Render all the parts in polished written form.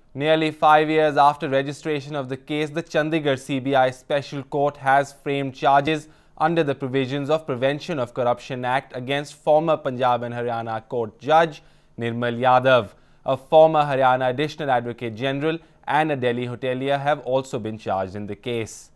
Nearly 5 years after registration of the case, the Chandigarh CBI Special Court has framed charges under the provisions of Prevention of Corruption Act against former Punjab and Haryana Court Judge Nirmal Yadav. A former Haryana Additional Advocate General and a Delhi hotelier have also been charged in the case.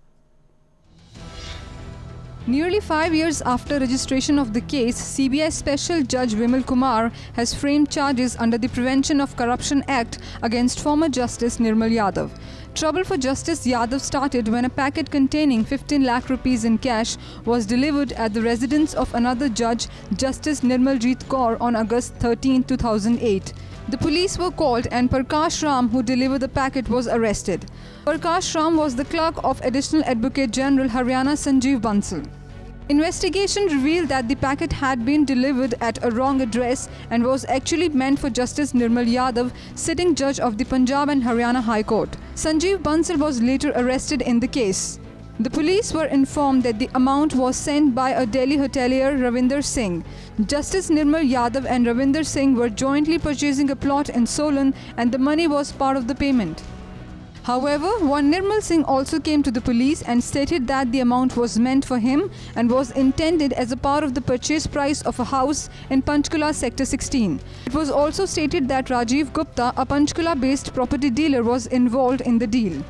Nearly 5 years after registration of the case, CBI Special Judge Vimal Kumar has framed charges under the Prevention of Corruption Act against former Justice Nirmal Yadav. Trouble for Justice Yadav started when a packet containing 15 lakh rupees in cash was delivered at the residence of another judge, Justice Nirmaljeet Kaur, on August 13, 2008. The police were called and Prakash Ram, who delivered the packet, was arrested. Prakash Ram was the clerk of Additional Advocate General Haryana Sanjeev Bansal. Investigation revealed that the packet had been delivered at a wrong address and was actually meant for Justice Nirmal Yadav, sitting judge of the Punjab and Haryana High Court. Sanjeev Bansal was later arrested in the case. The police were informed that the amount was sent by a Delhi hotelier, Ravinder Singh. Justice Nirmal Yadav and Ravinder Singh were jointly purchasing a plot in Solan and the money was part of the payment. However, one Nirmal Singh also came to the police and stated that the amount was meant for him and was intended as a part of the purchase price of a house in Panchkula Sector 16. It was also stated that Rajiv Gupta, a Panchkula-based property dealer, was involved in the deal.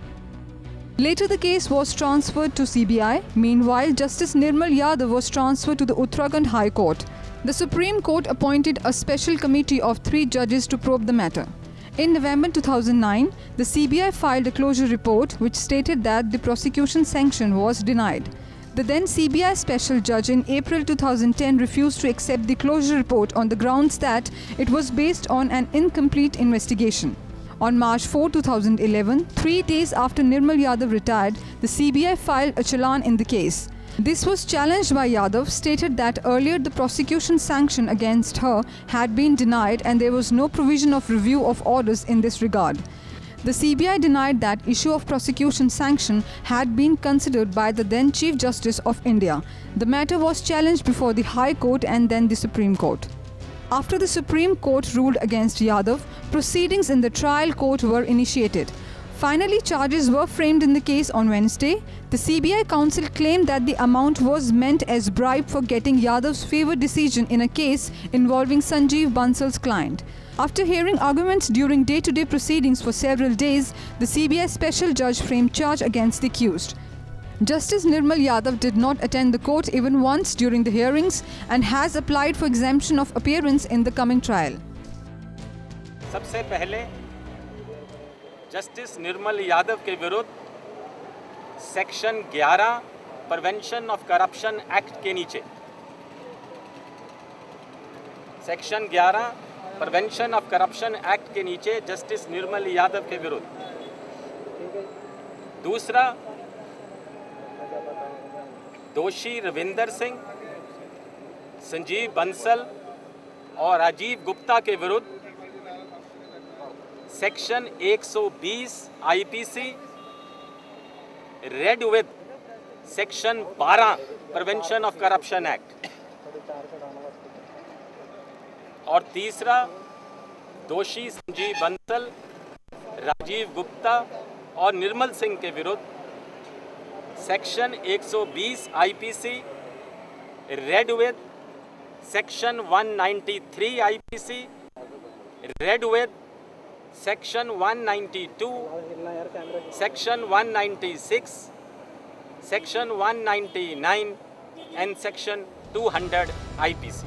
Later, the case was transferred to CBI. Meanwhile, Justice Nirmal Yadav was transferred to the Uttarakhand High Court. The Supreme Court appointed a special committee of 3 judges to probe the matter. In November 2009, the CBI filed a closure report which stated that the prosecution sanction was denied. The then CBI Special Judge in April 2010 refused to accept the closure report on the grounds that it was based on an incomplete investigation. On March 4, 2011, 3 days after Nirmal Yadav retired, the CBI filed a challan in the case. This was challenged by Yadav, stated that earlier the prosecution sanction against her had been denied and there was no provision of review of orders in this regard. The CBI denied that issue of prosecution sanction had been considered by the then Chief Justice of India. The matter was challenged before the High Court and then the Supreme Court. After the Supreme Court ruled against Yadav, proceedings in the trial court were initiated. Finally, charges were framed in the case on Wednesday. The CBI counsel claimed that the amount was meant as bribe for getting Yadav's favored decision in a case involving Sanjeev Bansal's client. After hearing arguments during day-to-day proceedings for several days, the CBI Special Judge framed charge against the accused. Justice Nirmal Yadav did not attend the court even once during the hearings and has applied for exemption of appearance in the coming trial. सबसे पहले justice निर्मल यादव के विरुद्ध section 11 prevention of corruption act के नीचे section 11 prevention of corruption act के नीचे justice निर्मल यादव के विरुद्ध। दूसरा, दोषी रविंदर सिंह, संजीव बंसल और राजीव गुप्ता के विरुद्ध section 120 IPC read with section 12 prevention of corruption act. और तीसरा, दोषी संजीव बंसल, राजीव गुप्ता और निर्मल सिंह के विरुद्ध section 120 IPC read with section 193 IPC read with section 192, section 196, section 199 and section 200 IPC.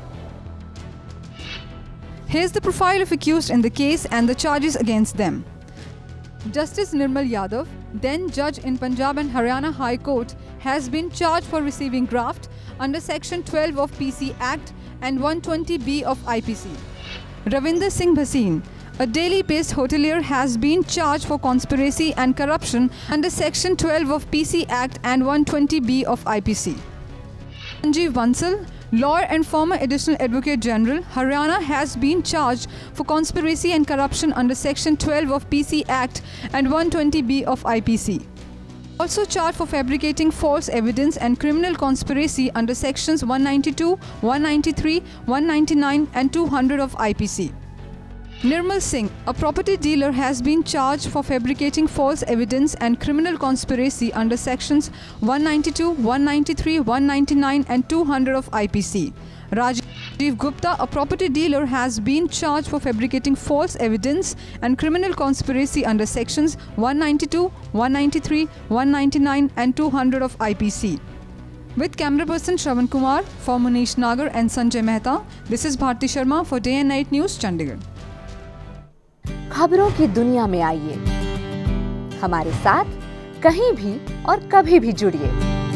Here's the profile of accused in the case and the charges against them. Justice Nirmal Yadav, then judge in Punjab and Haryana High Court, has been charged for receiving graft under Section 12 of PC Act and 120B of IPC. Ravinder Singh Bhasin, a Delhi-based hotelier, has been charged for conspiracy and corruption under Section 12 of PC Act and 120B of IPC. Sanjeev Bansal, lawyer and former Additional Advocate General, Haryana, has been charged for conspiracy and corruption under Section 12 of PC Act and 120B of IPC. Also charged for fabricating false evidence and criminal conspiracy under Sections 192, 193, 199 and 200 of IPC. Nirmal Singh, a property dealer, has been charged for fabricating false evidence and criminal conspiracy under sections 192, 193, 199 and 200 of IPC. Rajiv Gupta, a property dealer, has been charged for fabricating false evidence and criminal conspiracy under sections 192, 193, 199 and 200 of IPC. With camera person Shravan Kumar, for Munish Nagar and Sanjay Mehta, this is Bharti Sharma for Day and Night News, Chandigarh. खबरों की दुनिया में आइए, हमारे साथ कहीं भी और कभी भी जुड़िए।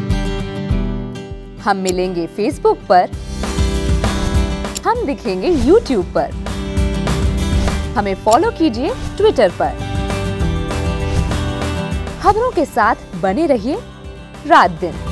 हम मिलेंगे फेसबुक पर, हम दिखेंगे यूट्यूब पर, हमें फॉलो कीजिए ट्विटर पर। खबरों के साथ बने रहिए रात दिन।